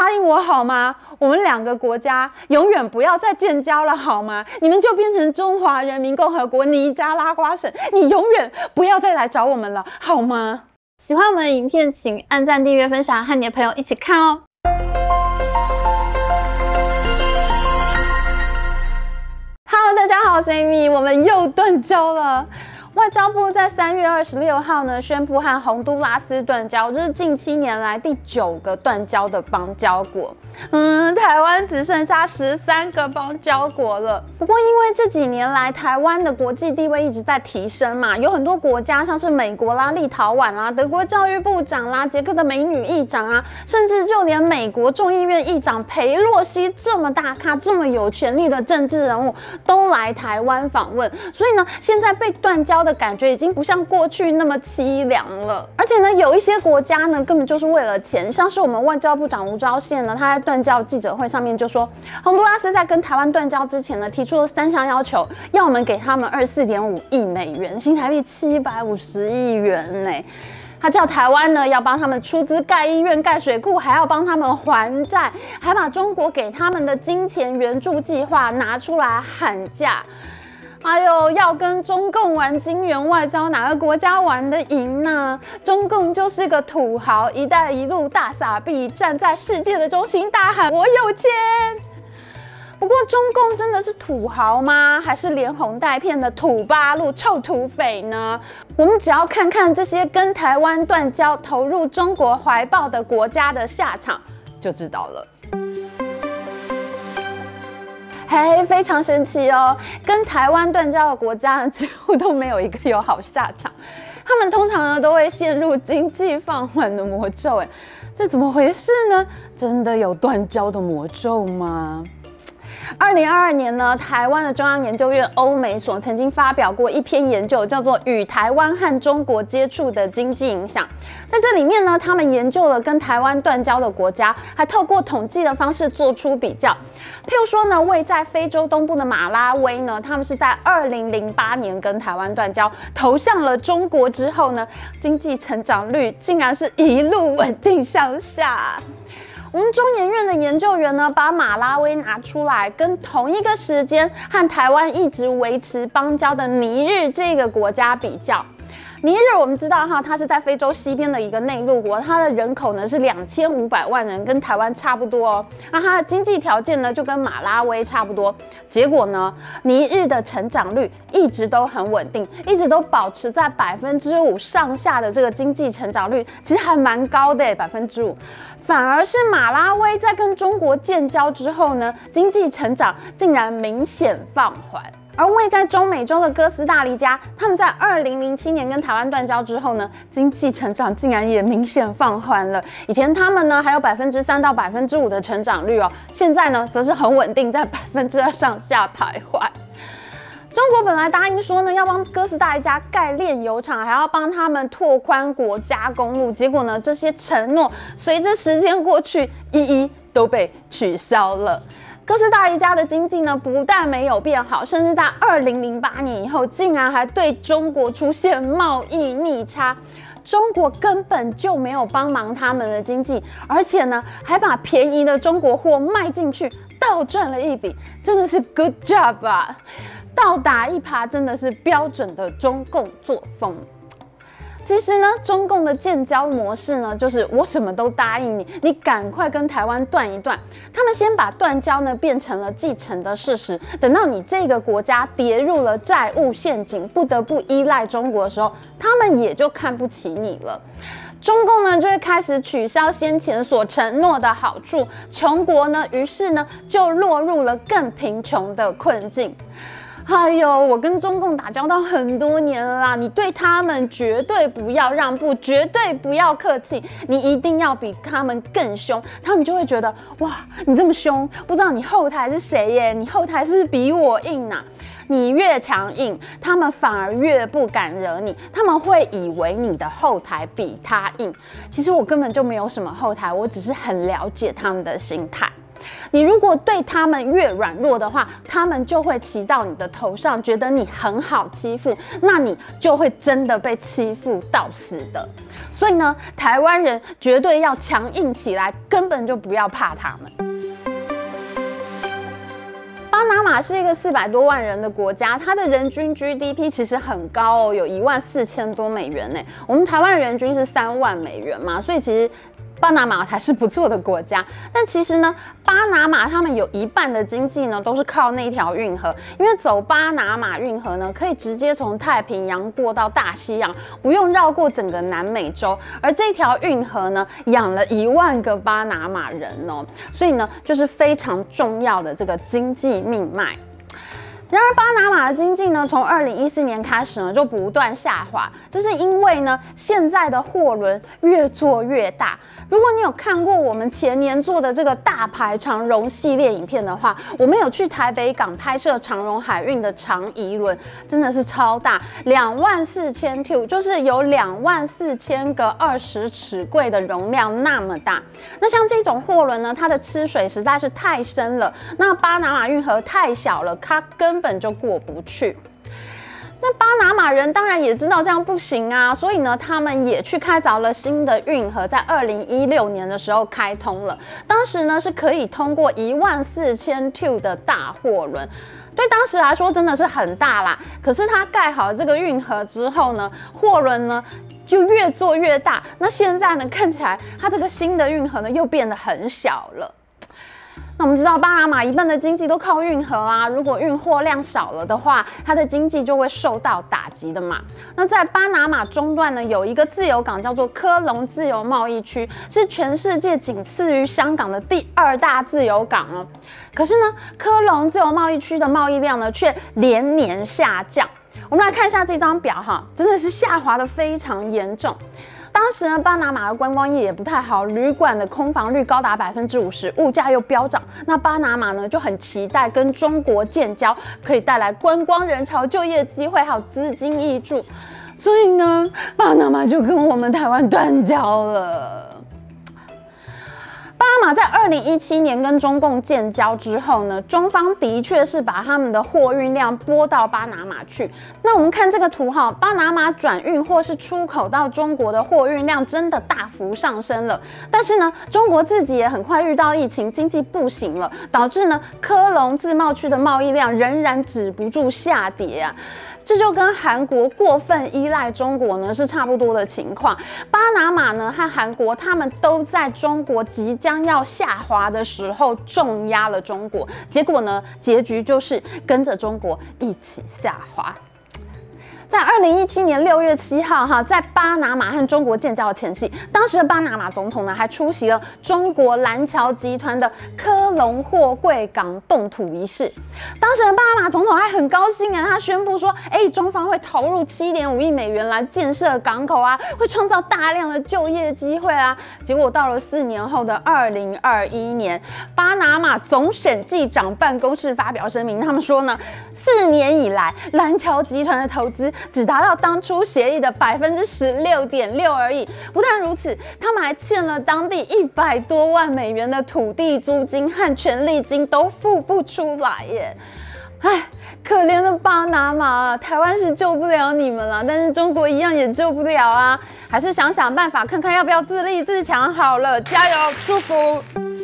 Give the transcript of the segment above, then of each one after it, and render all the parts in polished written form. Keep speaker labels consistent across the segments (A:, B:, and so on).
A: 答应我好吗？我们两个国家永远不要再建交了好吗？你们就变成中华人民共和国尼加拉瓜省，你永远不要再来找我们了好吗？喜欢我们的影片，请按赞、订阅、分享，和你的朋友一起看哦。Hello， 大家好，我是 Amy， 我们又断交了。外交部在3月26号呢宣布和洪都拉斯断交，这是近7年来第9个断交的邦交国。台湾只剩下13个邦交国了。不过因为这几年来台湾的国际地位一直在提升嘛，有很多国家像是美国啦、立陶宛啦、德国教育部长啦、捷克的美女议长啊，甚至就连美国众议院议长裴洛西这么大咖、这么有权力的政治人物都来台湾访问。所以呢，现在被断交的感觉已经不像过去那么凄凉了。而且呢，有一些国家呢根本就是为了钱，像是我们外交部长吴钊燮呢，他在断交记者会上面就说，洪都拉斯在跟台湾断交之前呢，提出了3项要求，要我们给他们24.5亿美元，新台币750亿元呢。他叫台湾呢要帮他们出资盖医院、盖水库，还要帮他们还债，还把中国给他们的金钱援助计划拿出来喊价。哎呦，要跟中共玩金元外交，哪个国家玩得赢呢？中共就是个土豪，一带一路大撒币，站在世界的中心大喊我有钱。不过中共真的是土豪吗？还是连哄带骗的土八路、臭土匪呢？我们只要看看这些跟台湾断交、投入中国怀抱的国家的下场，就知道了。嘿，非常神奇哦！跟台湾断交的国家呢，几乎都没有一个有好下场。他们通常呢都会陷入经济放缓的魔咒。哎，这怎么回事呢？真的有断交的魔咒吗？2022年呢，台湾的中央研究院欧美所曾经发表过一篇研究，叫做《与台湾和中国接触的经济影响》。在这里面呢，他们研究了跟台湾断交的国家，还透过统计的方式做出比较。譬如说呢，位在非洲东部的马拉维呢，他们是在2008年跟台湾断交，投向了中国之后呢，经济成长率竟然是一路稳定向下。我们中研院的研究员呢，把马拉维拿出来，跟同一个时间和台湾一直维持邦交的尼日这个国家比较。尼日我们知道哈，它是在非洲西边的一个内陆国，它的人口呢是2500万人，跟台湾差不多哦。那它的经济条件呢就跟马拉维差不多。结果呢，尼日的成长率一直都很稳定，一直都保持在5%上下的这个经济成长率，其实还蛮高的5%。反而是马拉维在跟中国建交之后呢，经济成长竟然明显放缓。而位在中美洲的哥斯达黎加，他们在2007年跟台湾断交之后呢，经济成长竟然也明显放缓了。以前他们呢还有3%到5%的成长率哦，现在呢则是很稳定在2%上下徘徊。中国本来答应说呢，要帮哥斯达黎加盖炼油厂，还要帮他们拓宽国家公路。结果呢，这些承诺随着时间过去，一一都被取消了。哥斯达黎加的经济呢，不但没有变好，甚至在2008年以后，竟然还对中国出现贸易逆差。中国根本就没有帮忙他们的经济，而且呢，还把便宜的中国货卖进去，倒赚了一笔，真的是 good job 啊！倒打一耙真的是标准的中共作风。其实呢，中共的建交模式呢，就是我什么都答应你，你赶快跟台湾断一断。他们先把断交呢变成了既成的事实，等到你这个国家跌入了债务陷阱，不得不依赖中国的时候，他们也就看不起你了。中共呢就会开始取消先前所承诺的好处，穷国呢于是呢就落入了更贫穷的困境。哎呦，我跟中共打交道很多年了啦，你对他们绝对不要让步，绝对不要客气，你一定要比他们更凶，他们就会觉得哇，你这么凶，不知道你后台是谁耶？你后台是不是比我硬啊？你越强硬，他们反而越不敢惹你，他们会以为你的后台比他硬。其实我根本就没有什么后台，我只是很了解他们的心态。 你如果对他们越软弱的话，他们就会骑到你的头上，觉得你很好欺负，那你就会真的被欺负到死的。所以呢，台湾人绝对要强硬起来，根本就不要怕他们。巴拿马是一个400多万人的国家，它的人均 GDP 其实很高哦，有14000多美元呢。我们台湾人均是3万美元嘛，所以其实巴拿马才是不错的国家。但其实呢，巴拿马他们有一半的经济呢都是靠那条运河，因为走巴拿马运河呢，可以直接从太平洋过到大西洋，不用绕过整个南美洲。而这条运河呢，养了1万个巴拿马人哦，所以呢，就是非常重要的这个经济命脉。然而，巴拿马的经济呢，从2014年开始呢，就不断下滑，这是因为呢，现在的货轮越做越大。如果你有看过我们前年做的这个大排长荣系列影片的话，我们有去台北港拍摄长荣海运的长宜轮，真的是超大，24000 TEU， 就是有24000个20尺柜的容量那么大。那像这种货轮呢，它的吃水实在是太深了，那巴拿马运河太小了，它根本就过不去。那巴拿马人当然也知道这样不行啊，所以呢，他们也去开凿了新的运河，在2016年的时候开通了。当时呢是可以通过14000 TEU 的大货轮，对当时来说真的是很大啦。可是它盖好这个运河之后呢，货轮呢就越做越大。那现在呢，看起来它这个新的运河呢又变得很小了。那我们知道，巴拿马一半的经济都靠运河啊，如果运货量少了的话，它的经济就会受到打击的嘛。那在巴拿马中段呢，有一个自由港叫做科隆自由贸易区，是全世界仅次于香港的第2大自由港哦。可是呢，科隆自由贸易区的贸易量呢，却连年下降。我们来看一下这张表哈，真的是下滑的非常严重。当时呢，巴拿马的观光业也不太好，旅馆的空房率高达50%，物价又飙涨。那巴拿马呢就很期待跟中国建交，可以带来观光人潮、就业机会，还有资金挹注。所以呢，巴拿马就跟我们台湾断交了。巴拿马在2017年跟中共建交之后呢，中方的确是把他们的货运量拨到巴拿马去。那我们看这个图哈，巴拿马转运或是出口到中国的货运量真的大幅上升了。但是呢，中国自己也很快遇到疫情，经济不行了，导致呢科隆自贸区的贸易量仍然止不住下跌啊。这就跟韩国过分依赖中国呢是差不多的情况。巴拿马呢和韩国，他们都在中国即将要下滑的时候重压了中国，结果呢，结局就是跟着中国一起下滑。在2017年6月7号，在巴拿马和中国建交的前夕，当时的巴拿马总统呢还出席了中国蓝桥集团的科隆货柜港动土仪式。当时的巴拿马总统还很高兴他宣布说，中方会投入7.5亿美元来建设港口啊，会创造大量的就业机会啊。结果到了4年后的2021年，巴拿马总审计长办公室发表声明，他们说呢，4年以来蓝桥集团的投资只达到当初协议的16.6%而已。不但如此，他们还欠了当地100多万美元的土地租金和权利金都付不出来耶。可怜的巴拿马，台湾是救不了你们了，但是中国一样也救不了啊！还是想想办法，看看要不要自立自强好了，加油，祝福！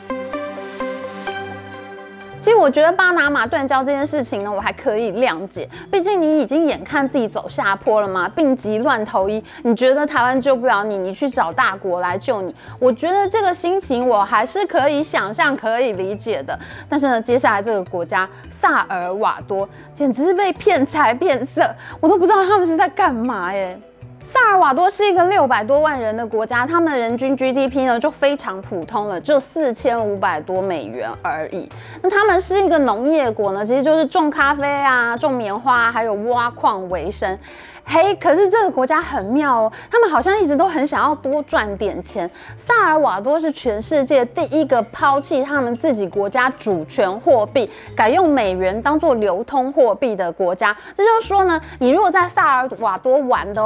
A: 其实我觉得巴拿马断交这件事情呢，我还可以谅解，毕竟你已经眼看自己走下坡了嘛，病急乱投医，你觉得台湾救不了你，你去找大国来救你，我觉得这个心情我还是可以想象、可以理解的。但是呢，接下来这个国家萨尔瓦多简直是被骗财骗色，我都不知道他们是在干嘛耶。萨尔瓦多是一个600多万人的国家，他们的人均 GDP 呢就非常普通了，只有4500多美元而已。那他们是一个农业国呢，其实就是种咖啡啊、种棉花，还有挖矿为生。可是这个国家很妙哦，他们好像一直都很想要多赚点钱。萨尔瓦多是全世界第一个抛弃他们自己国家主权货币，改用美元当做流通货币的国家。这就是说呢，你如果在萨尔瓦多玩的话，你只要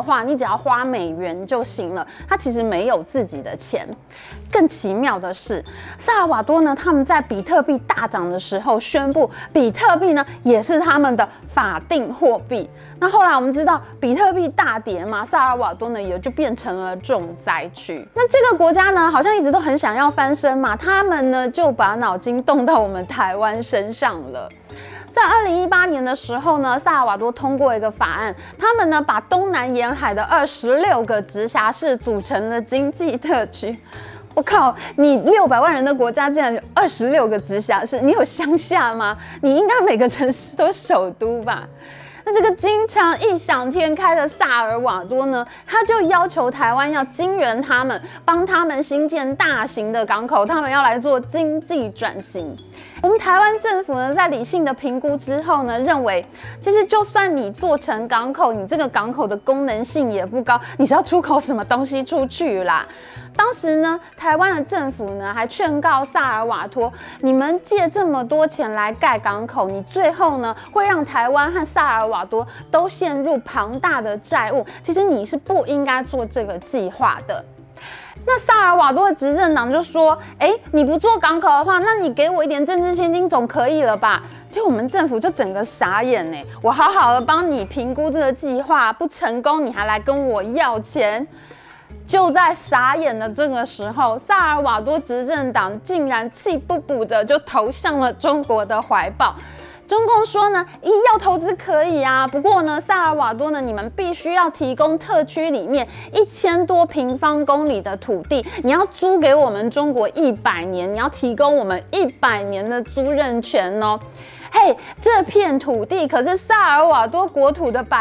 A: 要花美元就行了，他其实没有自己的钱。更奇妙的是，萨尔瓦多呢，他们在比特币大涨的时候宣布，比特币呢也是他们的法定货币。那后来我们知道比特币大跌嘛，萨尔瓦多呢也就变成了重灾区。那这个国家呢，好像一直都很想要翻身嘛，他们呢就把脑筋动到我们台湾身上了。在2018年的时候呢，萨尔瓦多通过一个法案，他们呢把东南沿海的26个直辖市组成了经济特区。我靠，你600万人的国家竟然有26个直辖市，你有乡下吗？你应该每个城市都首都吧？那这个经常异想天开的萨尔瓦多呢，他就要求台湾要金援他们，帮他们兴建大型的港口，他们要来做经济转型。我们台湾政府呢，在理性的评估之后呢，认为其实就算你做成港口，你这个港口的功能性也不高，你是要出口什么东西出去啦？当时呢，台湾的政府呢还劝告萨尔瓦多，你们借这么多钱来盖港口，你最后呢会让台湾和萨尔瓦多都陷入庞大的债务。其实你是不应该做这个计划的。那萨尔瓦多的执政党就说：“你不做港口的话，那你给我一点政治现金总可以了吧？”结果我们政府就整个傻眼呢，我好好的帮你评估这个计划不成功，你还来跟我要钱。就在傻眼的这个时候，萨尔瓦多执政党竟然气不补的就投向了中国的怀抱。中共说呢，要投资可以啊，不过呢，萨尔瓦多呢，你们必须要提供特区里面1000多平方公里的土地，你要租给我们中国100年，你要提供我们100年的租赁权哦。嘿，这片土地可是萨尔瓦多国土的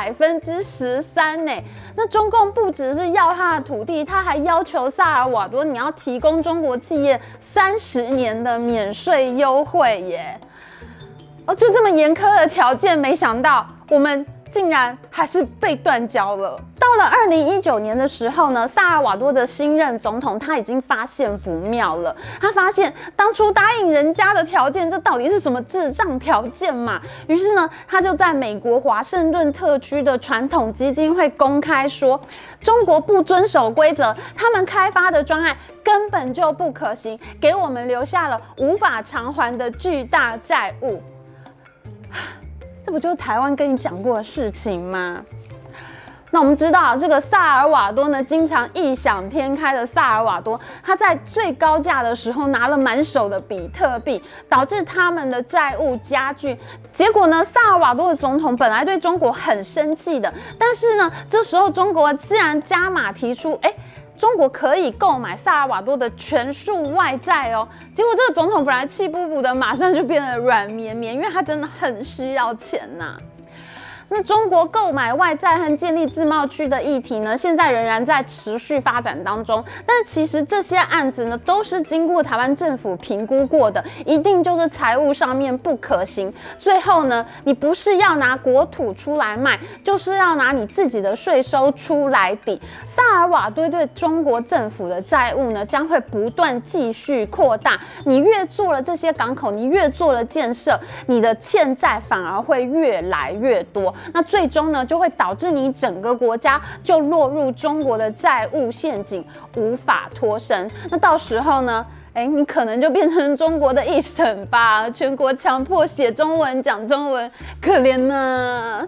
A: 13%呢。那中共不只是要他的土地，他还要求萨尔瓦多你要提供中国企业30年的免税优惠耶。就这么严苛的条件，没想到我们竟然还是被断交了。到了2019年的时候呢，萨尔瓦多的新任总统他已经发现不妙了，他发现当初答应人家的条件，这到底是什么智障条件嘛？于是呢，他就在美国华盛顿特区的传统基金会公开说，中国不遵守规则，他们开发的专案根本就不可行，给我们留下了无法偿还的巨大债务。这不就是台湾跟你讲过的事情吗？那我们知道，这个萨尔瓦多呢，经常异想天开的萨尔瓦多，他在最高价的时候拿了满手的比特币，导致他们的债务加剧。结果呢，萨尔瓦多的总统本来对中国很生气的，但是呢，这时候中国自然加码提出，中国可以购买萨尔瓦多的全数外债哦。结果这个总统本来气不补的，马上就变得软绵绵，因为他真的很需要钱呐。那中国购买外债和建立自贸区的议题呢，现在仍然在持续发展当中。但其实这些案子呢，都是经过台湾政府评估过的，一定就是财务上面不可行。最后呢，你不是要拿国土出来卖，就是要拿你自己的税收出来抵。萨尔瓦多对中国政府的债务呢，将会不断继续扩大。你越做了这些港口，你越做了建设，你的欠债反而会越来越多。那最终呢，就会导致你整个国家就落入中国的债务陷阱，无法脱身。那到时候呢，你可能就变成中国的一省吧，全国强迫写中文、讲中文，可怜呢。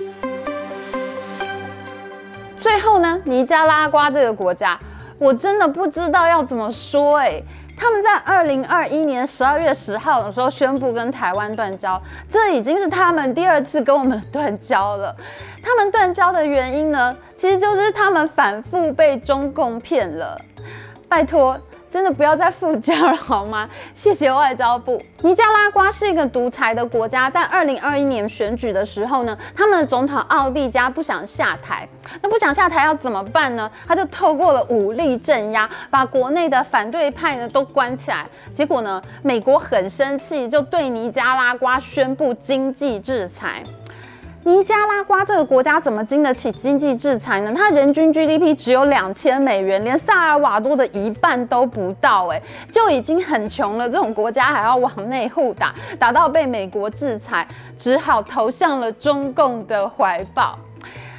A: 最后呢，尼加拉瓜这个国家，我真的不知道要怎么说他们在2021年12月10号的时候宣布跟台湾断交，这已经是他们第2次跟我们断交了。他们断交的原因呢，其实就是他们反复被中共骗了。拜托，真的不要再复交了好吗？谢谢外交部。尼加拉瓜是一个独裁的国家，在2021年选举的时候呢，他们的总统奥蒂加不想下台。那不想下台要怎么办呢？他就透过了武力镇压，把国内的反对派呢都关起来。结果呢，美国很生气，就对尼加拉瓜宣布经济制裁。尼加拉瓜这个国家怎么经得起经济制裁呢？它人均 GDP 只有$2000，连萨尔瓦多的1半都不到，就已经很穷了。这种国家还要往内互打，打到被美国制裁，只好投向了中共的怀抱。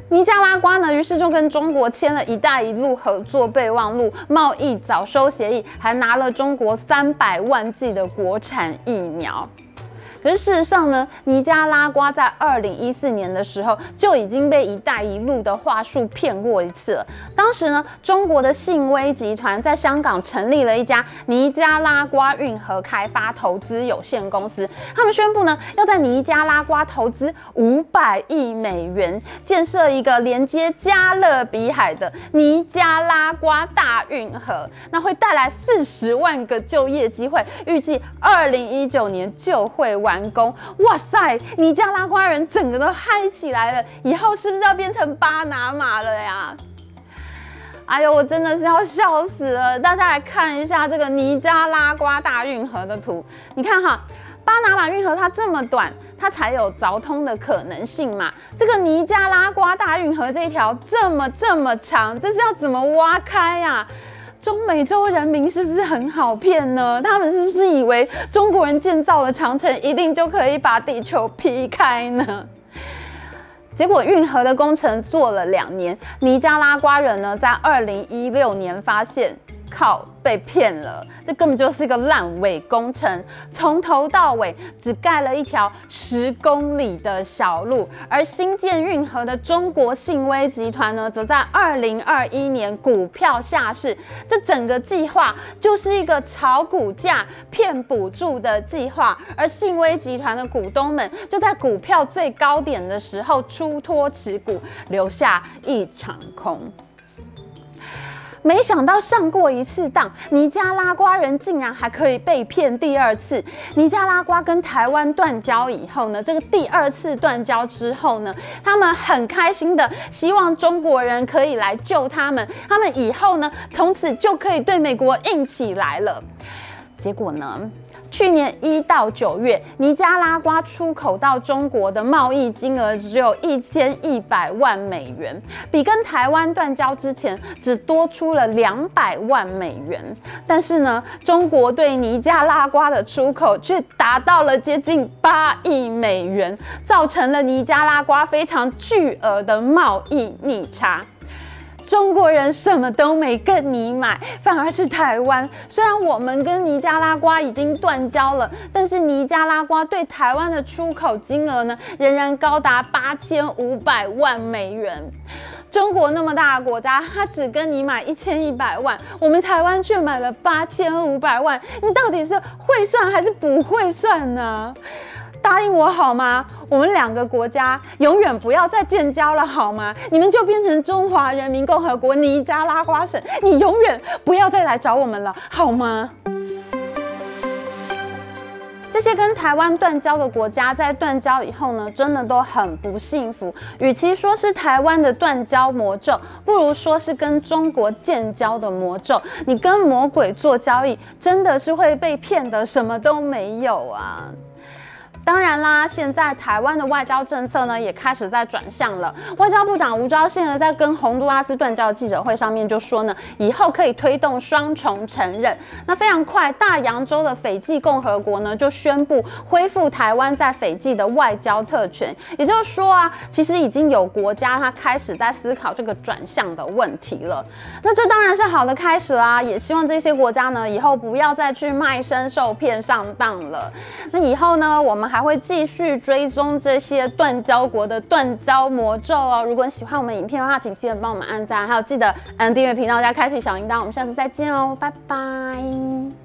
A: 尼加拉瓜呢，于是就跟中国签了"一带一路"合作备忘录、贸易早收协议，还拿了中国300万剂的国产疫苗。可是事实上呢，尼加拉瓜在2014年的时候就已经被"一带一路"的话术骗过一次了。当时呢，中国的信威集团在香港成立了一家尼加拉瓜运河开发投资有限公司，他们宣布呢，要在尼加拉瓜投资500亿美元，建设一个连接加勒比海的尼加拉瓜大运河，那会带来40万个就业机会，预计2019年就会完工。哇塞，尼加拉瓜人整个都嗨起来了，以后是不是要变成巴拿马了呀？哎呦，我真的是要笑死了！大家来看一下这个尼加拉瓜大运河的图，你看哈。巴拿马运河它这么短，它才有凿通的可能性嘛。这个尼加拉瓜大运河这一条这么长，这是要怎么挖开呀？中美洲人民是不是很好骗呢？他们是不是以为中国人建造了长城，一定就可以把地球劈开呢？结果运河的工程做了2年，尼加拉瓜人呢，在2016年发现，靠，被骗了，这根本就是一个烂尾工程，从头到尾只盖了一条10公里的小路。而新建运河的中国信威集团呢，则在2021年股票下市。这整个计划就是一个炒股价、骗补助的计划，而信威集团的股东们就在股票最高点的时候出脱持股，留下一场空。没想到上过一次当，尼加拉瓜人竟然还可以被骗第2次。尼加拉瓜跟台湾断交以后呢，这个第2次断交之后呢，他们很开心的希望中国人可以来救他们，他们以后呢，从此就可以对美国硬起来了。结果呢？去年1到9月，尼加拉瓜出口到中国的贸易金额只有1100万美元，比跟台湾断交之前只多出了200万美元。但是呢，中国对尼加拉瓜的出口却达到了接近8亿美元，造成了尼加拉瓜非常巨额的贸易逆差。中国人什么都没跟你买，反而是台湾。虽然我们跟尼加拉瓜已经断交了，但是尼加拉瓜对台湾的出口金额呢，仍然高达8500万美元。中国那么大的国家，它只跟你买1100万，我们台湾却买了8500万，你到底是会算还是不会算呢？答应我好吗？我们2个国家永远不要再建交了好吗？你们就变成中华人民共和国尼加拉瓜省，你永远不要再来找我们了好吗？这些跟台湾断交的国家，在断交以后呢，真的都很不幸福。与其说是台湾的断交魔咒，不如说是跟中国建交的魔咒。你跟魔鬼做交易，真的是会被骗得什么都没有啊！当然啦，现在台湾的外交政策呢也开始在转向了。外交部长吴钊燮呢在跟洪都拉斯断交的记者会上面就说呢，以后可以推动双重承认。那非常快，大洋洲的斐济共和国呢就宣布恢复台湾在斐济的外交特权。也就是说啊，其实已经有国家它开始在思考这个转向的问题了。那这当然是好的开始啦，也希望这些国家呢以后不要再去卖身受骗上当了。那以后呢，我们还会继续追踪这些断交国的断交魔咒哦。如果你喜欢我们影片的话，请记得帮我们按赞，还有记得订阅频道加开启小铃铛。我们下次再见哦，拜拜。